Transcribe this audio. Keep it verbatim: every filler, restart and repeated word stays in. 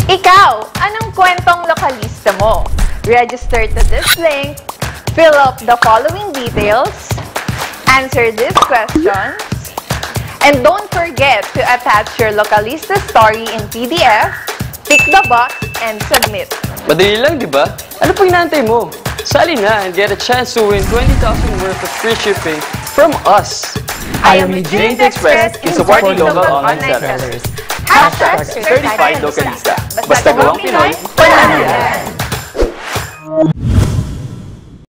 Ikaw, anong kwentong lokalista mo? Register to this link, fill up the following details, answer these questions, and don't forget to attach your Lokalista story in P D F, tick the box, and submit. Madali lang, di ba? Ano pang inaantay mo? Sali na and get a chance to win twenty thousand worth of free shipping from us. I am with J and T Express in supporting local online sellers. Hashtag certified Lokalista. Basta gawang Pinoy, panalo yan!